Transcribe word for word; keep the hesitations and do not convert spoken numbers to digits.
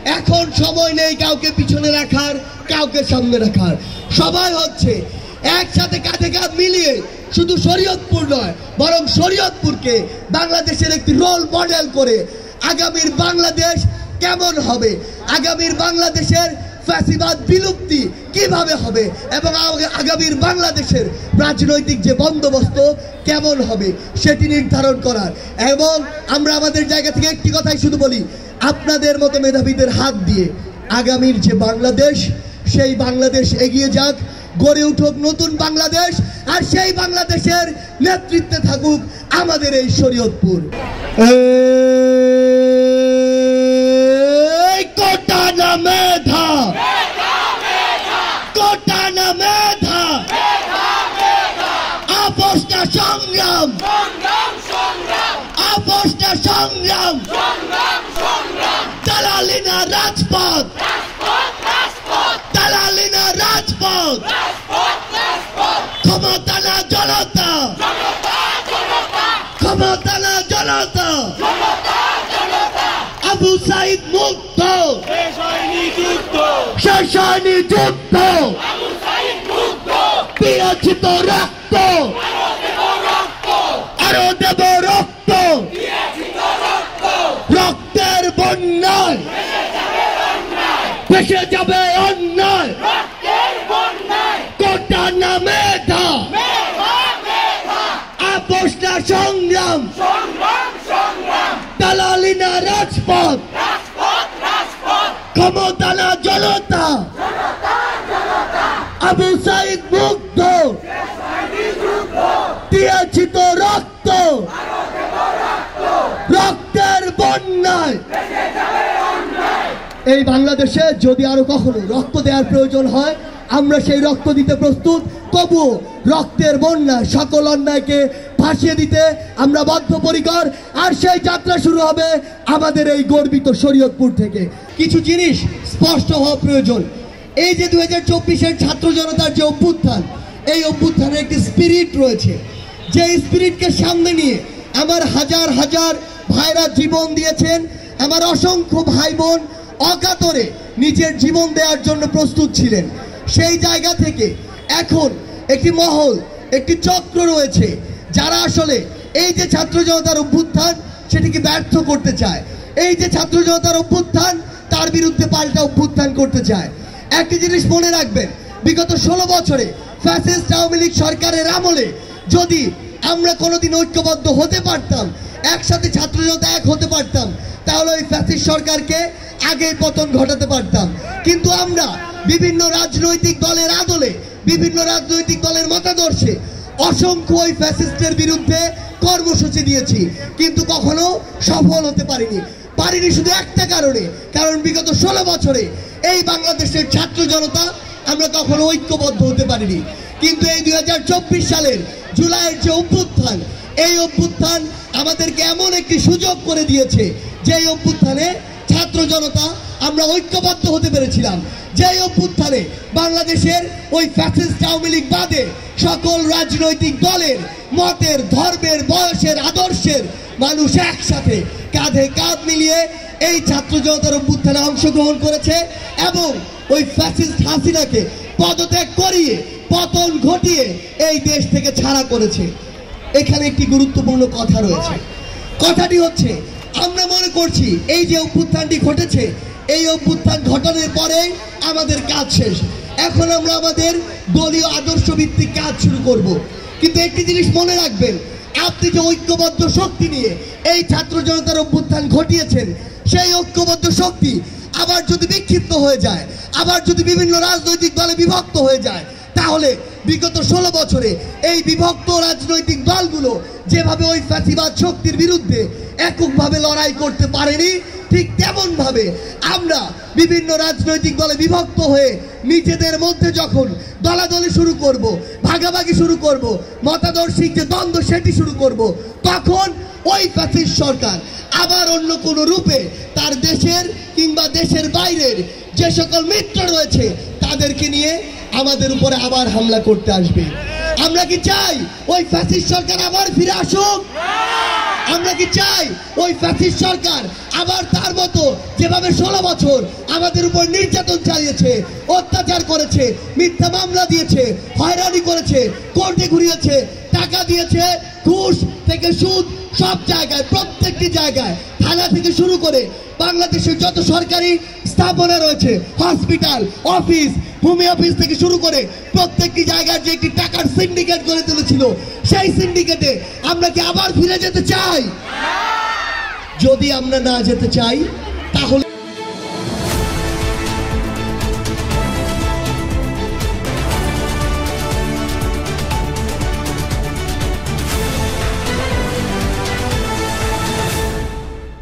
এখন সময় নেই কাউকে পিছনে রাখার, কাউকে সামনে রাখার। সবাই হচ্ছে একসাথে কাঁধে কাঁধ মিলিয়ে শুধু শরীয়তপুর নয়, বরং শরীয়তপুরকে বাংলাদেশের একটি রোল মডেল করে আগামীর বাংলাদেশ কেমন হবে, আগামীর বাংলাদেশের ফ্যাসিবাদ বিলুপ্তি কিভাবে হবে এবং আগামীর বাংলাদেশের রাজনৈতিক যে বন্দোবস্ত কেমন হবে সেটি নির্ধারণ করার। এবং আমরা আমাদের জায়গা থেকে একটি কথাই শুধু বলি, আপনাদের মতো মেধাবীদের হাত দিয়ে আগামীর যে বাংলাদেশ, সেই বাংলাদেশ এগিয়ে যাক, গড়ে উঠুক নতুন বাংলাদেশ, আর সেই বাংলাদেশের নেতৃত্বে থাকুক আমাদের এই শরীয়তপুর। কোটা না মেধা, কোটা না মেধা, আপোষ না সংগ্রাম, আপোষ না সংগ্রাম, দালালি না রাজপথ, দালালি না রাজপথ, ক্ষমতা না জনতা, ক্ষমতা না জনতা। আবু সাইদ মুক্ত, শেষ হয়নি যুদ্ধ, বিরচিত রক্ত, আরো দেব রক্ত, রক্তের বন্যায় ভেসে যাবে অন্যায়। কোটা না মেধা, আপোষ না সংগ্রাম, দালালি না রাজপথ, ক্ষমতা না জনতা। আবু সাইদ মুগ্ধ, দিয়েছি তো রক্ত, রক্তের বন্যায়। এই বাংলাদেশে যদি আরো কখনো রক্ত দেওয়ার প্রয়োজন হয়, আমরা সেই রক্ত দিতে প্রস্তুত। তবুও রক্তের বন্যায় সকল অন্যায়কে ভাসিয়ে দিতে আমরা বদ্ধপরিকর। আর সেই যাত্রা শুরু হবে আমাদের এই গর্বিত শরীয়তপুর থেকে। কিছু জিনিস স্পষ্ট হওয়া প্রয়োজন। এই যে দুই হাজার চব্বিশের ছাত্র জনতার যে অভ্যুত্থান, এই অভ্যুত্থানের একটি স্পিরিট রয়েছে, যে স্পিরিটকে সামনে নিয়ে আমার হাজার হাজার ভাইরা জীবন দিয়েছেন। আমার অসংখ্য ভাই বোন অকাতরে নিজের জীবন দেওয়ার জন্য প্রস্তুত ছিলেন। সেই জায়গা থেকে এখন একটি মহল, একটি চক্র রয়েছে, যারা আসলে এই যে ছাত্র জনতার অভ্যুত্থান সেটিকে ব্যর্থ করতে চায়। এই যে ছাত্র জনতার অভ্যুত্থান, তার বিরুদ্ধে পাল্টা অভ্যুত্থান করতে চায়। একটি জিনিস মনে রাখবেন, বিগত ষোলো বছরে ফ্যাসিস্ট আওয়ামী লীগ সরকারের আমলে যদি আমরা কোনোদিন ঐক্যবদ্ধ হতে পারতাম, একসাথে ছাত্র জনতা এক হতে পারতাম, তাহলে ওই ফ্যাসিস্ট সরকারকে আগেই পতন ঘটাতে পারতাম। কিন্তু আমরা বিভিন্ন রাজনৈতিক দলের আদলে, বিভিন্ন রাজনৈতিক দলের মতাদর্শে অসংখ্য ওই ফ্যাসিস্টের বিরুদ্ধে কর্মসূচি দিয়েছি, কিন্তু কখনো সফল হতে পারিনি। পারিনি শুধু একটা কারণে, কারণ বিগত ষোলো বছরে এই বাংলাদেশের ছাত্র জনতা আমরা কখনো ঐক্যবদ্ধ হতে পারিনি। কিন্তু এই দুই হাজার চব্বিশ সালের জুলাইয়ের যে অভ্যুত্থান, এই অভ্যুত্থান আমাদেরকে এমন একটি সুযোগ করে দিয়েছে, যে অভ্যুত্থানে ছাত্র জনতা আমরা ঐক্যবদ্ধ হতে পেরেছিলাম। যে অভ্যুত্থানে বাংলাদেশের ওই ফ্যাসিস্ট আওয়ামী লীগ বাদে সকল রাজনৈতিক দলের, মতের, ধর্মের, বয়সের, আদর্শের মানুষ একসাথে কাঁধে কাঁধ মিলিয়ে এই ছাত্র জনতার অভ্যুত্থানে অংশগ্রহণ করেছে এবং ওই ফ্যাসিস্ট হাসিনাকে পদত্যাগ করিয়ে, পতন ঘটিয়ে এই দেশ থেকে ছাড়া করেছে। এখানে একটি গুরুত্বপূর্ণ কথা রয়েছে। কথাটি হচ্ছে, আমরা মনে করছি এই যে অভ্যুত্থানটি ঘটেছে, এই অভ্যুত্থান ঘটানোর পরে আমাদের কাজ শেষ, এখন আমরা আমাদের দলীয় আদর্শ ভিত্তিক কাজ শুরু করব। কিন্তু একটি জিনিস মনে রাখবেন, আপনি যে ঐক্যবদ্ধ শক্তি নিয়ে এই ছাত্র জনতার অভ্যুত্থান ঘটিয়েছেন, সেই ঐক্যবদ্ধ শক্তি আবার যদি বিক্ষিপ্ত হয়ে যায়, আবার যদি বিভিন্ন রাজনৈতিক দলে বিভক্ত হয়ে যায়, তাহলে বিগত ষোলো বছরে এই বিভক্ত রাজনৈতিক দলগুলো যেভাবে ওই ফ্যাসিবাদ শক্তির বিরুদ্ধে এককভাবে লড়াই করতে পারেনি, ঠিক তেমন ভাবে আমরা বিভিন্ন রাজনৈতিক দলে বিভক্ত হয়ে নিজেদের মধ্যে যখন দলাদলি শুরু করব, ভাগাভাগি শুরু করব, মতাদর্শিক যে দ্বন্দ্ব সেটি শুরু করব, তখন ওই ফ্যাসিস্ট সরকার আবার অন্য কোনো রূপে তার দেশের কিংবা দেশের বাইরের যে সকল মিত্র রয়েছে তাদেরকে নিয়ে আমাদের উপরে আবার হামলা করতে আসবে। আমরা কি চাই ওই ফ্যাসিস্ট সরকার আবার ফিরে আসুক? আমরা কি চাই ওই ফ্যাসিস্ট সরকার আবার তার মতো যেভাবে ষোলো বছর আমাদের উপর নির্যাতন চালিয়েছে, অত্যাচার করেছে, মিথ্যা মামলা দিয়েছে, হয়রানি করেছে, কোর্টে ঘুরিয়েছে, টাকা দিয়েছে, ঘুষ থেকে সুদ, সব জায়গায় প্রত্যেকটি জায়গায় থানা থেকে শুরু করে বাংলাদেশের যত সরকারি স্থাপনা রয়েছে, হসপিটাল, অফিস, ভূমি অফিস থেকে শুরু করে প্রত্যেকটি জায়গায় যে একটি টাকার সিন্ডিকেট গড়ে তুলেছিল, সেই সিন্ডিকেটে আমরা কি আবার ফিরে যেতে চাই? যদি আমরা না যেতে চাই তাহলে